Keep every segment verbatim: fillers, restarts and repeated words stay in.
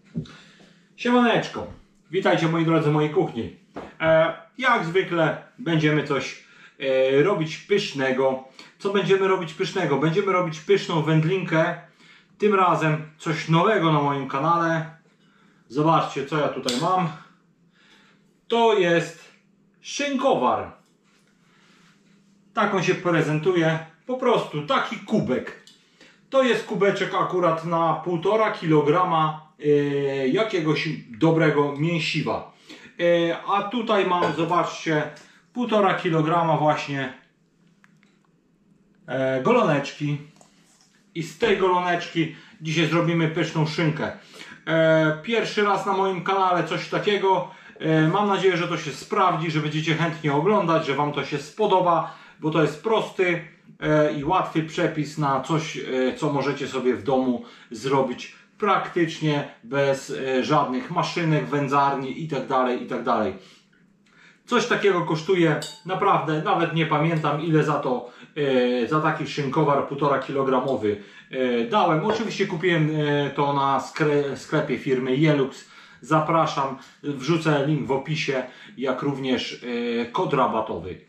Siemaneczko, witajcie moi drodzy w mojej kuchni. E, jak zwykle będziemy coś e, robić pysznego. Co będziemy robić pysznego? Będziemy robić pyszną wędlinkę. Tym razem coś nowego na moim kanale. Zobaczcie, co ja tutaj mam. To jest szynkowar. Tak on się prezentuje. Po prostu taki kubek. To jest kubeczek akurat na półtora kilograma e, jakiegoś dobrego mięsiwa. E, a tutaj mam, zobaczcie, półtora kilograma właśnie e, goloneczki. I z tej goloneczki dzisiaj zrobimy pyszną szynkę. E, pierwszy raz na moim kanale coś takiego. E, mam nadzieję, że to się sprawdzi, że będziecie chętnie oglądać, że Wam to się spodoba, bo to jest prosty i łatwy przepis na coś, co możecie sobie w domu zrobić praktycznie bez żadnych maszynek, wędzarni itd., itd. Coś takiego kosztuje naprawdę, nawet nie pamiętam ile za to, za taki szynkowar półtora kilogramowy dałem. Oczywiście kupiłem to na sklepie firmy Jelux. Zapraszam, wrzucę link w opisie, jak również kod rabatowy.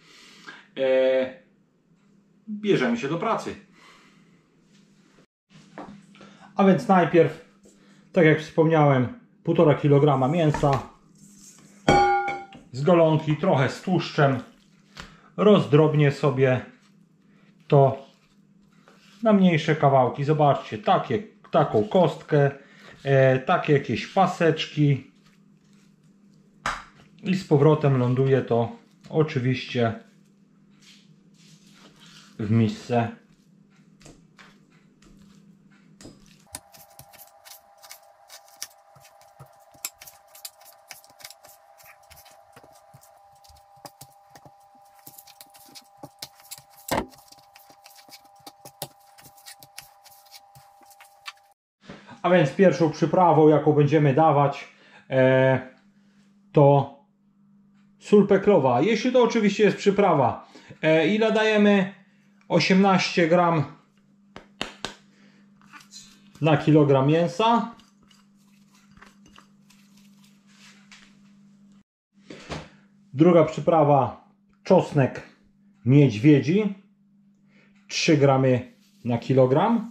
Bierzemy się do pracy. A więc najpierw, tak jak wspomniałem, półtora kilograma mięsa z golonki, trochę z tłuszczem. Rozdrobnię sobie to na mniejsze kawałki. Zobaczcie, takie, taką kostkę, e, takie jakieś paseczki i z powrotem ląduje to oczywiście w misce. A więc pierwszą przyprawą, jaką będziemy dawać, e, to sól peklowa. Jeśli to oczywiście jest przyprawa. E, ile dajemy? osiemnaście gram na kilogram mięsa. Druga przyprawa, czosnek niedźwiedzi, trzy gramy na kilogram.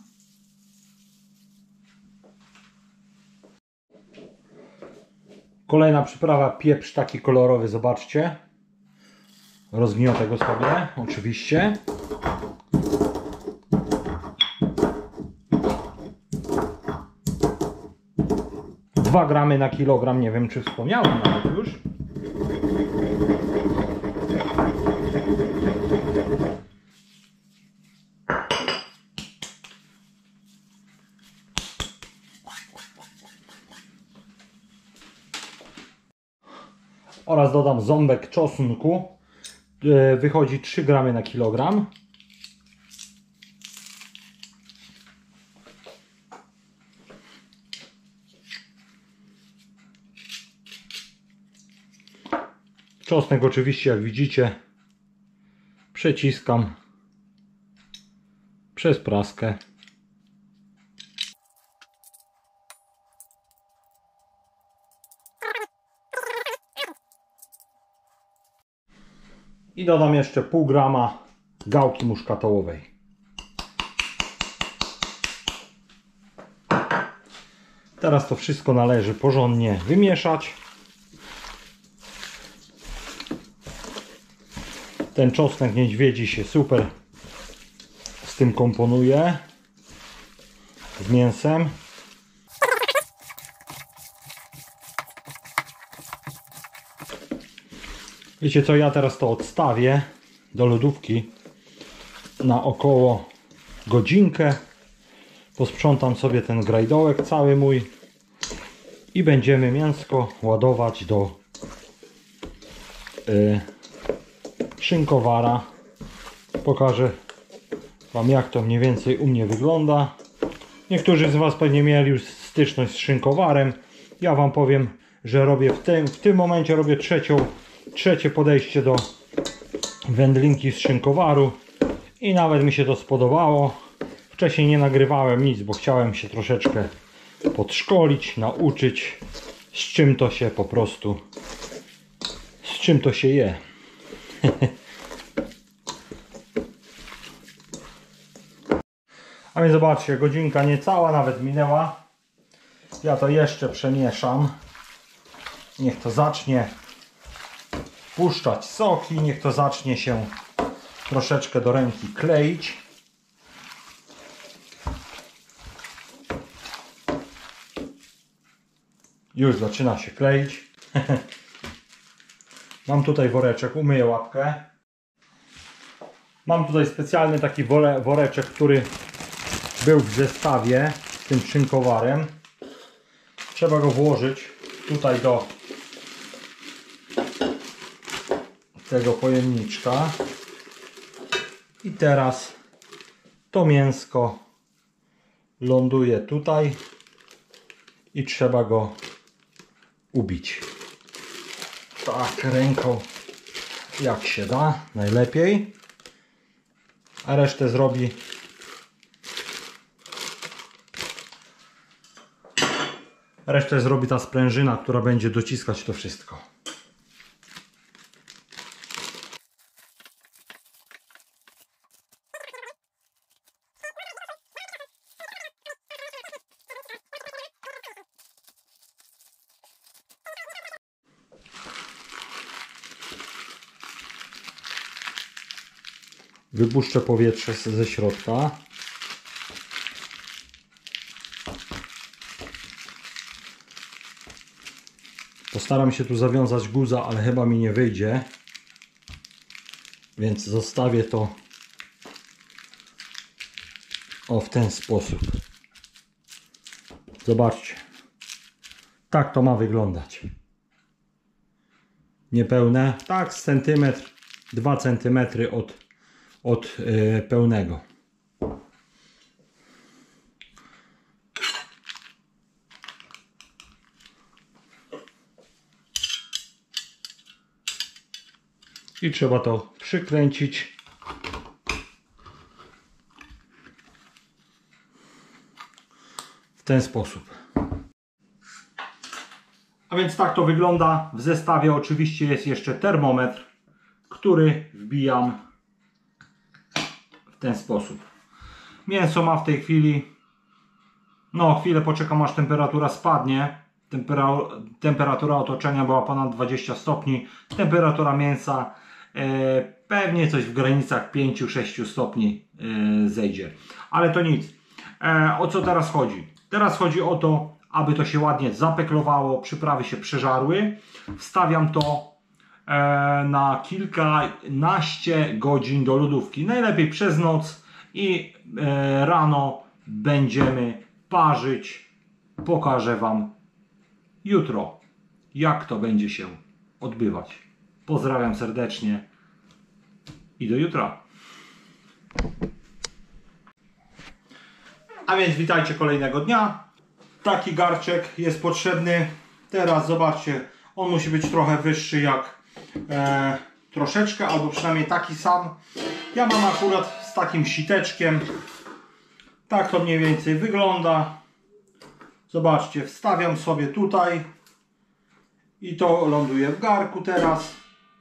Kolejna przyprawa, pieprz taki kolorowy, zobaczcie. Rozgniotę go sobie, oczywiście. dwa gramy na kilogram, nie wiem czy wspomniałem nawet już. Oraz dodam ząbek czosnku. Wychodzi trzy gramy na kilogram. Czosnek oczywiście, jak widzicie, przeciskam przez praskę. I dodam jeszcze pół grama gałki muszkatołowej. Teraz to wszystko należy porządnie wymieszać. Ten czosnek niedźwiedzi się super z tym komponuje, z mięsem. Wiecie co, ja teraz to odstawię do lodówki na około godzinkę. Posprzątam sobie ten grajdołek cały mój i będziemy mięsko ładować do yy, szynkowara. Pokażę Wam, jak to mniej więcej u mnie wygląda. Niektórzy z Was pewnie mieli już styczność z szynkowarem. Ja Wam powiem, że robię w tym, w tym momencie robię trzecią, trzecie podejście do wędlinki z szynkowaru i nawet mi się to spodobało. Wcześniej nie nagrywałem nic, bo chciałem się troszeczkę podszkolić, nauczyć, z czym to się po prostu, z czym to się je. A więc zobaczcie, godzinka niecała nawet minęła. Ja to jeszcze przemieszam. Niech to zacznie puszczać soki, niech to zacznie się troszeczkę do ręki kleić. Już zaczyna się kleić. Mam tutaj woreczek, umyję łapkę. Mam tutaj specjalny taki woreczek, który był w zestawie z tym szynkowarem. Trzeba go włożyć tutaj do tego pojemniczka. I teraz to mięsko ląduje tutaj i trzeba go ubić. Tak, ręką jak się da, najlepiej. A resztę zrobi resztę zrobi ta sprężyna, która będzie dociskać to wszystko. Wypuszczę powietrze ze środka. Postaram się tu zawiązać guza, ale chyba mi nie wyjdzie. Więc zostawię to o w ten sposób. Zobaczcie. Tak to ma wyglądać. Niepełne. Tak, z centymetr, dwa centymetry od od yy, pełnego. I trzeba to przykręcić. W ten sposób. A więc tak to wygląda. W zestawie oczywiście jest jeszcze termometr, który wbijam w ten sposób. Mięso ma w tej chwili, no chwilę poczekam aż temperatura spadnie. Tempera, temperatura otoczenia była ponad dwadzieścia stopni. Temperatura mięsa e, pewnie coś w granicach pięć do sześciu stopni e, zejdzie. Ale to nic. E, o co teraz chodzi? Teraz chodzi o to, aby to się ładnie zapeklowało, przyprawy się przeżarły. Wstawiam to na kilkanaście godzin do lodówki. Najlepiej przez noc i rano będziemy parzyć. Pokażę Wam jutro, jak to będzie się odbywać. Pozdrawiam serdecznie i do jutra. A więc witajcie kolejnego dnia. Taki garczek jest potrzebny. Teraz zobaczcie, on musi być trochę wyższy jak E, troszeczkę, albo przynajmniej taki sam. Ja mam akurat z takim siteczkiem. Tak to mniej więcej wygląda. Zobaczcie, wstawiam sobie tutaj i to ląduje w garku teraz.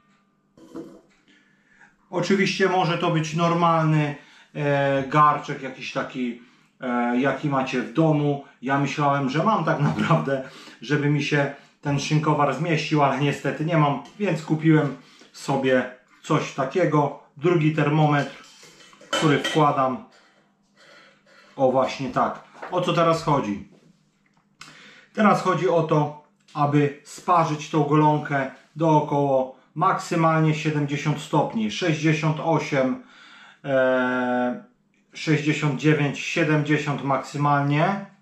Oczywiście może to być normalny e, garczek, jakiś taki e, jaki macie w domu. Ja myślałem, że mam tak naprawdę, żeby mi się ten szynkowar zmieścił, ale niestety nie mam, więc kupiłem sobie coś takiego. Drugi termometr, który wkładam. O właśnie tak. O co teraz chodzi? Teraz chodzi o to, aby sparzyć tą golonkę do około maksymalnie siedemdziesiąt stopni. sześćdziesiąt osiem, e, sześćdziesiąt dziewięć, siedemdziesiąt maksymalnie.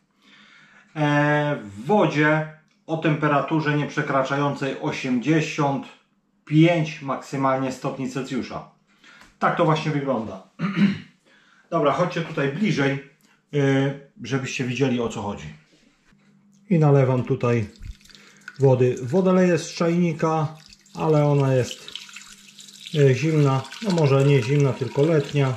E, w wodzie o temperaturze nie przekraczającej osiemdziesiąt pięć maksymalnie stopni Celsjusza. Tak to właśnie wygląda. Dobra, chodźcie tutaj bliżej, żebyście widzieli, o co chodzi. I nalewam tutaj wody. Wodę leję z czajnika, ale ona jest zimna. No może nie zimna, tylko letnia.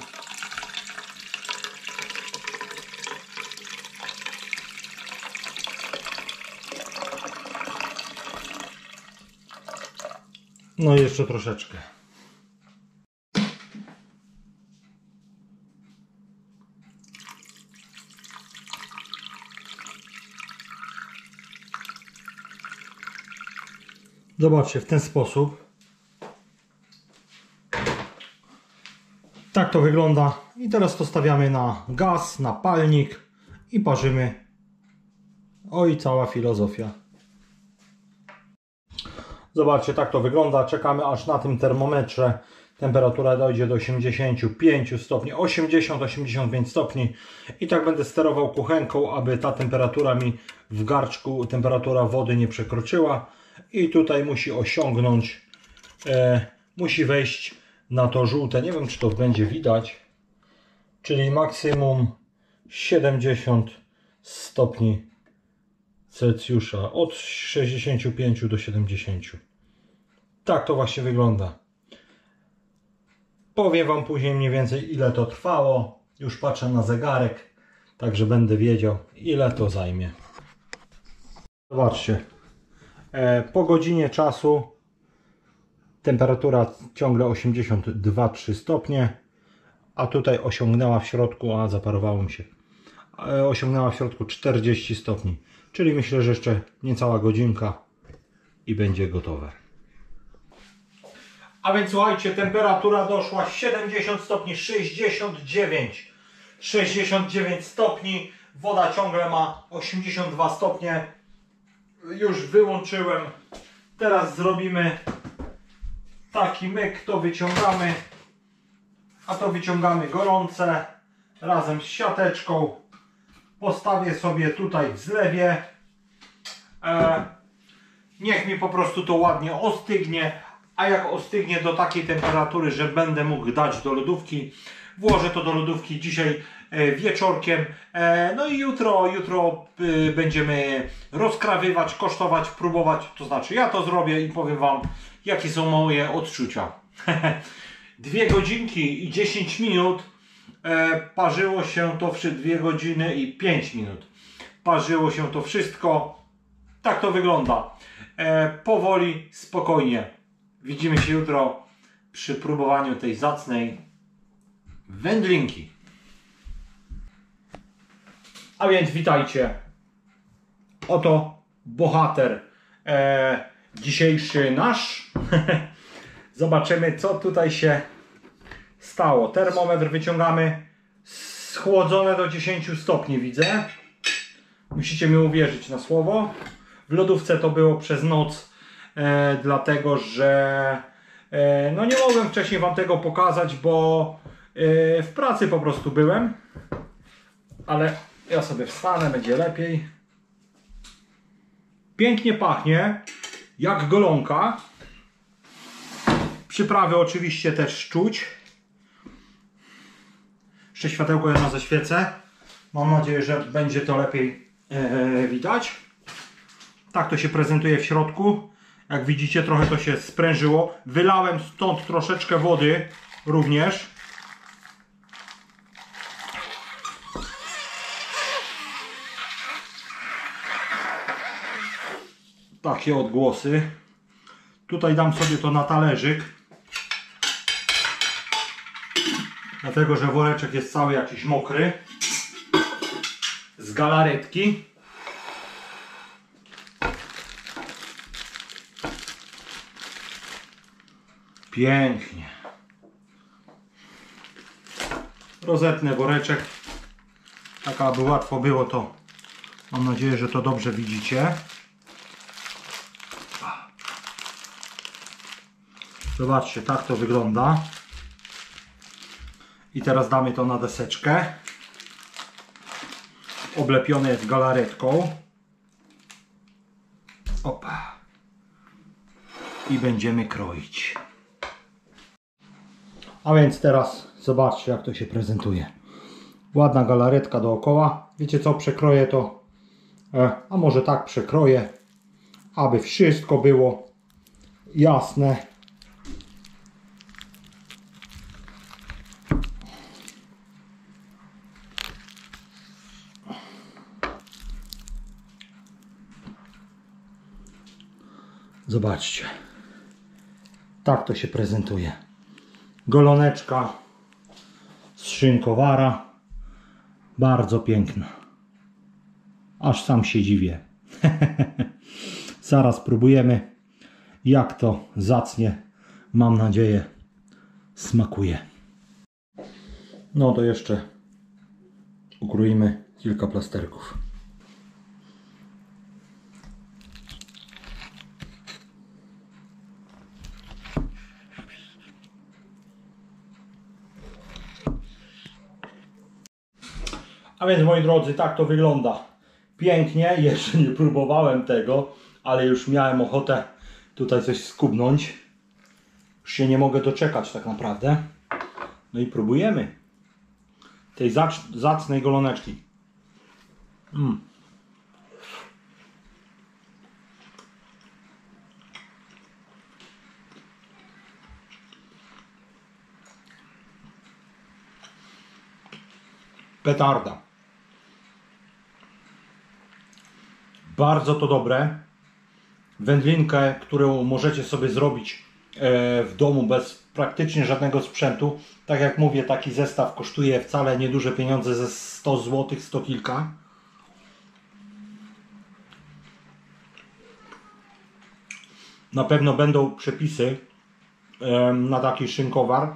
No i jeszcze troszeczkę. Zobaczcie, w ten sposób. Tak to wygląda. I teraz to stawiamy na gaz, na palnik i parzymy. Oj, cała filozofia. Zobaczcie, tak to wygląda. Czekamy, aż na tym termometrze temperatura dojdzie do osiemdziesięciu pięciu stopni, osiemdziesiąt do osiemdziesięciu pięciu stopni. I tak będę sterował kuchenką, aby ta temperatura mi w garczku, temperatura wody nie przekroczyła. I tutaj musi osiągnąć, e, musi wejść na to żółte, nie wiem czy to będzie widać, czyli maksimum siedemdziesiąt stopni Celsjusza, od sześćdziesięciu pięciu do siedemdziesięciu. Tak to właśnie wygląda. Powiem Wam później mniej więcej ile to trwało. Już patrzę na zegarek, także będę wiedział ile to zajmie. Zobaczcie, e, po godzinie czasu temperatura ciągle osiemdziesiąt dwa trzy stopnie, a tutaj osiągnęła w środku, a zaparowało mi się, e, osiągnęła w środku czterdzieści stopni. Czyli myślę, że jeszcze niecała godzinka i będzie gotowe. A więc słuchajcie, temperatura doszła siedemdziesiąt stopni, sześćdziesiąt dziewięć. sześćdziesiąt dziewięć stopni. Woda ciągle ma osiemdziesiąt dwa stopnie. Już wyłączyłem. Teraz zrobimy taki myk. To wyciągamy. A to wyciągamy gorące razem z siateczką. Postawię sobie tutaj w zlewie. E, niech mi po prostu to ładnie ostygnie. A jak ostygnie do takiej temperatury, że będę mógł dać do lodówki, włożę to do lodówki dzisiaj e, wieczorkiem. E, no i jutro, jutro e, będziemy rozkrawywać, kosztować, próbować. To znaczy ja to zrobię i powiem Wam, jakie są moje odczucia. Dwie godzinki i dziesięć minut. E, parzyło się to wszystko, dwie godziny i pięć minut. Parzyło się to wszystko. Tak to wygląda. E, powoli, spokojnie. Widzimy się jutro przy próbowaniu tej zacnej wędlinki. A więc witajcie. Oto bohater e, dzisiejszy nasz. Zobaczymy, co tutaj się stało. Termometr wyciągamy, schłodzone do dziesięciu stopni, widzę. Musicie mi uwierzyć na słowo. W lodówce to było przez noc, e, dlatego że e, no nie mogłem wcześniej Wam tego pokazać, bo e, w pracy po prostu byłem. Ale ja sobie wstanę, będzie lepiej. Pięknie pachnie, jak golonka. Przyprawy oczywiście też czuć. Jeszcze światełko jedno zaświecę. Mam nadzieję, że będzie to lepiej e, widać. Tak to się prezentuje w środku. Jak widzicie, trochę to się sprężyło. Wylałem stąd troszeczkę wody również. Takie odgłosy. Tutaj dam sobie to na talerzyk. Dlatego, że woreczek jest cały jakiś mokry. Z galaretki. Pięknie. Rozetnę woreczek. Tak, aby łatwo było to. Mam nadzieję, że to dobrze widzicie. Zobaczcie, tak to wygląda. I teraz damy to na deseczkę. Oblepione jest galaretką. Opa. I będziemy kroić. A więc teraz zobaczcie, jak to się prezentuje. Ładna galaretka dookoła. Wiecie co, przekroję to. E, a może tak przekroję, aby wszystko było jasne. Zobaczcie. Tak to się prezentuje. Goloneczka z szynkowara. Bardzo piękna. Aż sam się dziwię. Zaraz próbujemy, jak to zacnie, mam nadzieję, smakuje. No to jeszcze ukroimy kilka plasterków. A więc, moi drodzy, tak to wygląda. Pięknie, jeszcze nie próbowałem tego, ale już miałem ochotę tutaj coś skubnąć. Już się nie mogę doczekać tak naprawdę. No i próbujemy tej zacnej goloneczki. Mm. Petarda. Bardzo to dobre. Wędlinkę, którą możecie sobie zrobić w domu bez praktycznie żadnego sprzętu. Tak jak mówię, taki zestaw kosztuje wcale nieduże pieniądze, ze sto złotych, sto kilka. Na pewno będą przepisy na taki szynkowar.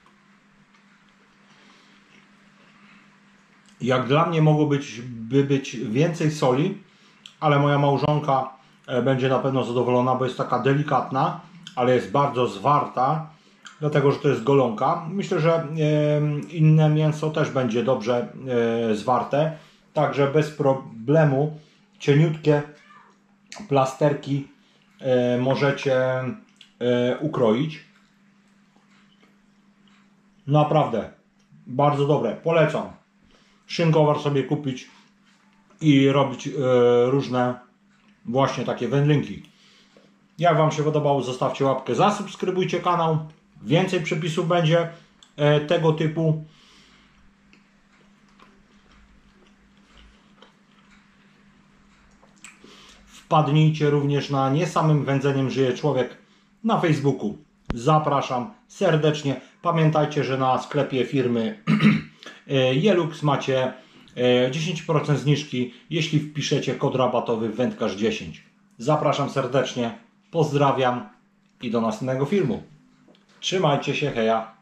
Jak dla mnie mogło być, by być więcej soli, ale moja małżonka będzie na pewno zadowolona, bo jest taka delikatna, ale jest bardzo zwarta, dlatego że to jest golonka. Myślę, że inne mięso też będzie dobrze zwarte, także bez problemu cieniutkie plasterki możecie ukroić. Naprawdę bardzo dobre, polecam. Szynkowar sobie kupić i robić różne właśnie takie wędlinki. Jak Wam się podobało, zostawcie łapkę, zasubskrybujcie kanał. Więcej przepisów będzie e, tego typu. Wpadnijcie również na Nie samym wędzeniem żyje człowiek na Facebooku. Zapraszam serdecznie. Pamiętajcie, że na sklepie firmy Jelux macie dziesięć procent zniżki, jeśli wpiszecie kod rabatowy wędkarz dziesięć. Zapraszam serdecznie, pozdrawiam i do następnego filmu. Trzymajcie się, heja!